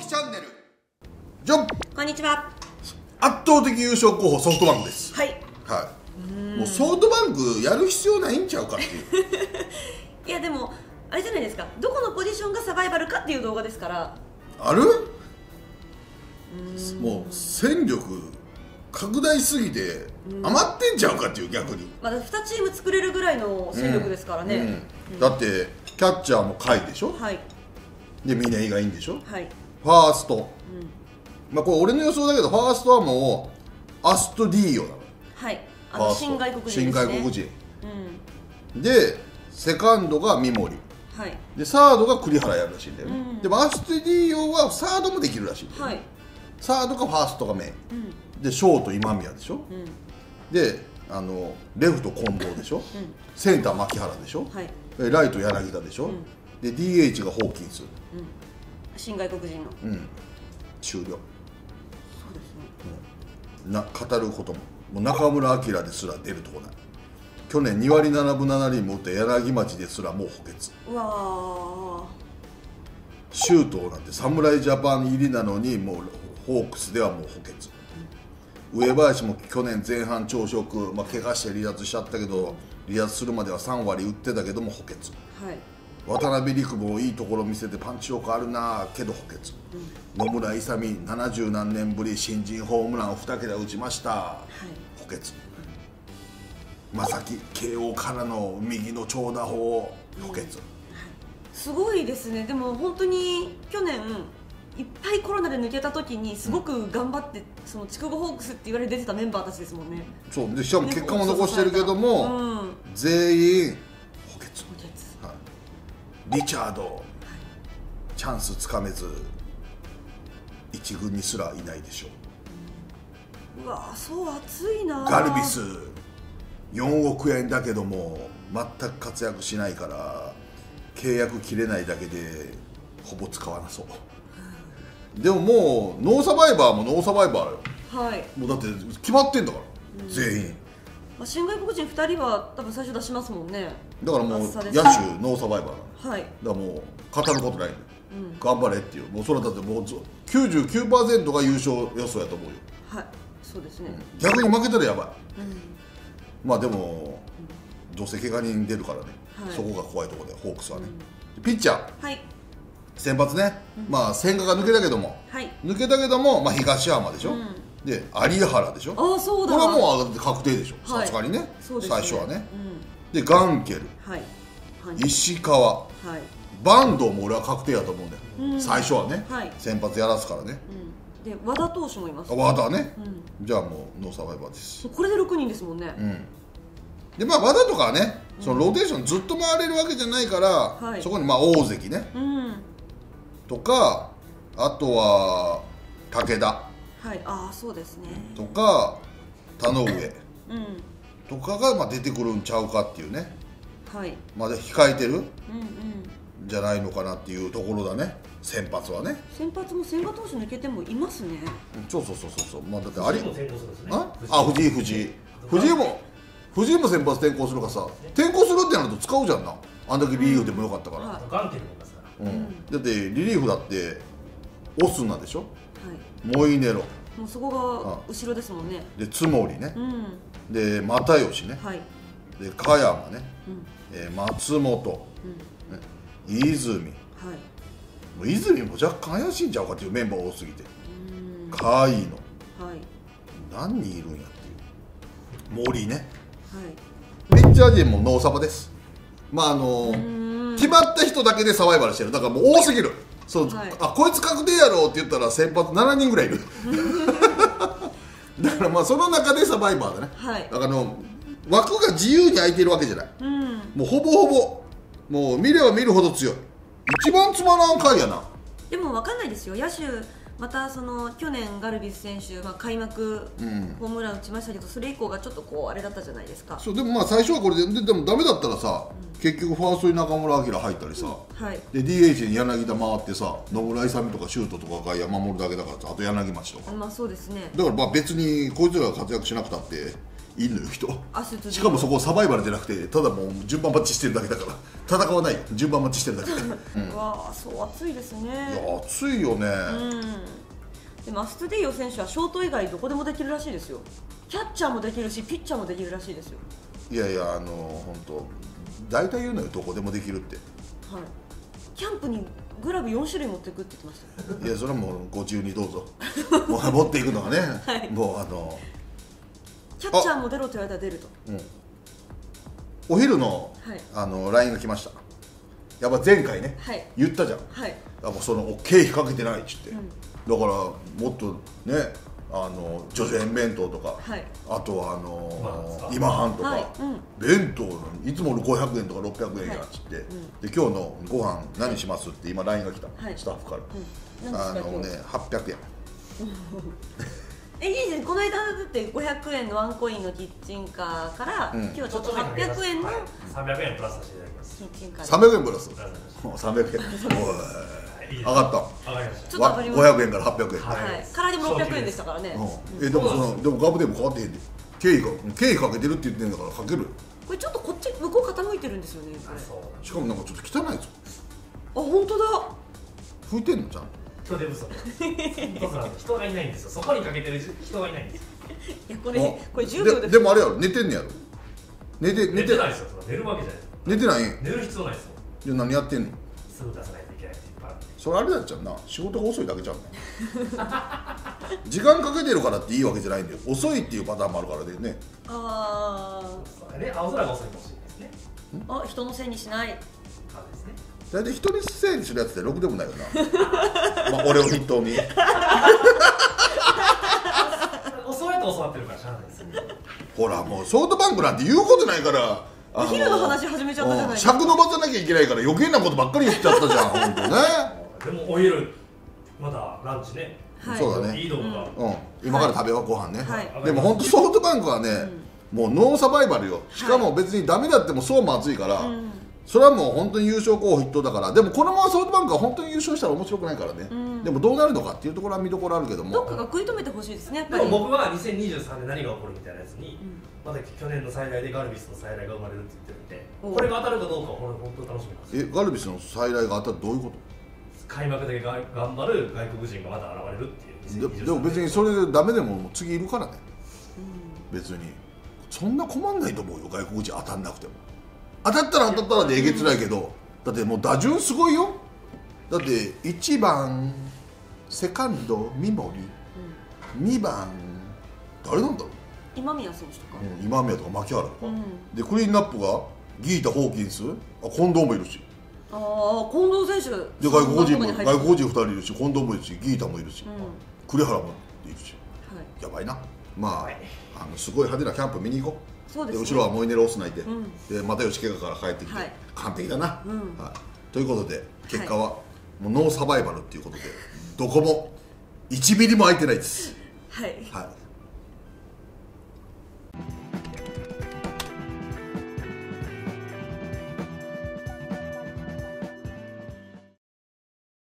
樹チャンネルじゃん。 こんにちは。 圧倒的優勝候補ソフトバンクです。 はい。 はい。もうソフトバンクやる必要ないんちゃうかっていういやでもあれじゃないですか、どこのポジションがサバイバルかっていう動画ですから。 あるもう戦力拡大すぎて余ってんちゃうかっていう、逆にまだ2チーム作れるぐらいの戦力ですからね。 だってキャッチャーも甲斐でしょ。 はい。 で峰井がいいんでしょ。 はい。 ファースト、まあこれ俺の予想だけどファーストはもうアストディーヨなの。 はい。新外国人ですね。 新外国人、でセカンドが三森、 はい、 でサードが栗原やるらしいんだよね、でもアストディーヨはサードもできるらしいんだよね、はい、サードかファーストがメイン、でショート今宮でしょ、でレフト近藤でしょ、センター牧原でしょ、はい、ライト柳田でしょ、で DH がホーキンス、 新外国人の、 終了。そうですね、 語ることももう中村晃ですら出るとこない。去年2割7分7厘も打った柳町ですらもう補欠。 うわー、 周東なんて侍ジャパン入りなのにもうホークスではもう補欠、上林も去年前半調子よく、怪我して離脱しちゃったけど、離脱するまでは3割打ってたけども補欠、はい、渡辺陸もいいところ見せてパンチ力あるなけど補欠、野村勇70何年ぶり新人ホームランを2桁打ちました、はい、補欠、正木慶応からの右の長打法補欠、 すごいですね。でも本当に去年いっぱいコロナで抜けた時にすごく頑張って、その筑後ホークスって言われて出てたメンバーたちですもんね。 そうで、しかも結果も残してるけども、全員補欠、はい、リチャード、チャンスつかめず一軍にすらいないでしょう。 うわー、そう熱いな。 ガルビス4億円だけども全く活躍しないから契約切れないだけでほぼ使わなそう、でももうノーサバイバーもノーサバイバーよ、はい、もうだって決まってんだから、全員。 新外国人2人は多分最初出しますもんね。 だからもう野手ノーサバイバーなの、はい、だからもう語ることない、頑張れっていう、もうそれはだってもう 99% が優勝予想やと思うよ。 はい、そうですね、 逆に負けたらやばい、まあでも、どうせ怪我人出るからね、そこが怖いところで、ホークスはね。ピッチャー、先発ね、千賀が抜けたけども、東山でしょ、で有原でしょ、これはもう確定でしょ、さすがにね、最初はね。でガンケル、石川、坂東も俺は確定やと思うんだよ、最初はね、先発やらすからね。 で和田投手もいます。 和田ね、じゃあもうノーサバイバーです。 これで6人ですもんね。 で和田とかはね、そのローテーションずっと回れるわけじゃないから、そこに大関ね、とか、あとは武田、 そうですね、 とか田上とかが出てくるんちゃうかっていうね、まだ控えてるじゃないのかなっていうところだね。先発はね、 先発も千賀投手抜けてもいますね。 そう、だってあり、藤井も先発転向するからさ、転向するってなると使うじゃんな、あんだけリリーフでもよかったから。 ガンケルもいますから、 だってリリーフだってオスナでしょ、モイネロ、 もうそこが後ろですもんね。で津森ね、で又吉ね、で加山ね、松本、泉、もう泉も若干怪しいんちゃうかっていうメンバー多すぎて、甲斐野、何人いるんやっていう、森ね、ピッチャー陣もノーサバです。決まった人だけでサバイバルしてる、だからもう多すぎる。そう、こいつ確定やろって言ったら先発7人ぐらいいるだからその中でサバイバーだね、だから枠が自由に空いてるわけじゃない、もうほぼほぼもう見れば見るほど強い。一番つまらん回やな。 でも分かんないですよ、野手またその去年ガルビス選手、開幕ホームラン打ちましたけど、それ以降がちょっとあれだったじゃないですか。 そうでも最初はこれでもダメだったらさ、結局ファーストに中村晃入ったりさ、で DH に柳田回ってさ、野村勇とかシュートとか外野守るだけだからさ、あと柳町とか、 そうですね。 だから別にこいつらが活躍しなくたっているのよ人。 アストしかもそこサバイバルじゃなくてただもう順番待ちしてるだけだから戦わないよ、順番待ちしてるだけうわあ、そう暑いですね。 いや暑いよね。 でもアストゥディーヨ選手はショート以外どこでもできるらしいですよ。キャッチャーもできるしピッチャーもできるらしいですよ。 いやいや本当大体言うのよ、どこでもできるって。 はい。キャンプにグラブ4種類持っていくって言ってました。 いやそれはもうご自由にどうぞもう持っていくのはね、 はい、 もうキャッチャーも出ろと言われたら出ると。 お昼の、LINE が来ました。やっぱ前回ね、言ったじゃん、もうその経費かけてないっつって、だからもっとねジョジョ園弁当とか、あとは今半とか、弁当いつもの500円とか600円やっつって、で今日のご飯何しますって今 LINE が来た、スタッフから、800円いいです。この間だって500円のワンコインのキッチンカーから、今日はちょっと800円の 300円プラスさせていただきます。 キッチンカー 300円プラス300円上がった。 上がりました。ちょっと上がりました。 500円から800円。 からでも600円でしたからね。 でもガブでも変わってへんで。経費かけてるって言ってんだからかける。 これちょっとこっち向こう傾いてるんですよね。 しかもなんかちょっと汚いぞ。 あ、本当だ。 拭いてんのちゃん。 人手不足。人がいないんですよ。そこにかけてる人がいないんですよ。 いやこれ10秒でもあれやろ、寝てんねやろ。 寝てないですよ。寝るわけじゃない。 寝てない。 寝る必要ないですよ。 じゃあ何やってんの。 すぐ出さないといけないっていっぱいある。 それあれだっちゃうな、仕事が遅いだけちゃうね時間かけてるからっていいわけじゃないんだよ。遅いっていうパターンもあるからね。 そうね、青空が遅いかもしれないですね。 あ、人のせいにしない。 大体人にせいにするやつってろくでもないよなまあ俺を筆頭に遅いと教わってるからしゃあないですよ。 ほらもうソフトバンクなんて言うことないから、 お昼の話始めちゃったじゃないですか。尺伸ばさなきゃいけないから余計なことばっかり言っちゃったじゃん本当ね。 でもお昼まだランチね。 そうだね。 いい動画。 今から食べようご飯ね。でも本当ソフトバンクはね、もうノーサバイバルよ。しかも別にダメだってもそうも熱いから。それはもう本当に優勝候補筆頭だから。でもこのままソフトバンクは本当に優勝したら面白くないからね。でもどうなるのかっていうところは見どころあるけども、 どっかが食い止めてほしいですね。やっぱりでも僕は2023年何が起こるみたいなやつに、まだ去年の再来でガルビスの再来が生まれるって言ってるんで、これが当たるかどうかは本当楽しみなんです。 ガルビスの再来が当たるどういうこと。 開幕で頑張る外国人がまた現れるっていう。 でも別にそれでダメでも次いるからね。別にそんな困んないと思うよ、外国人当たんなくても。当たったらでえげつないけど、だってもう打順すごいよ。だって1番セカンド三森、2番誰なんだろう。 今宮選手とか、 今宮とか牧原とか、でクリーンナップがギータ・ホーキンス、近藤もいるし、 近藤選手で外国人2人いるし、近藤もいるし、ギータもいるし、栗原もいるし、やばいな。まあすごい派手なキャンプ見に行こう。で後ろはモイネロオスナいて、で又吉怪我から帰ってきて、完璧だな。ということで結果はもうノーサバイバルっていうことで、どこも1ミリも空いてないです。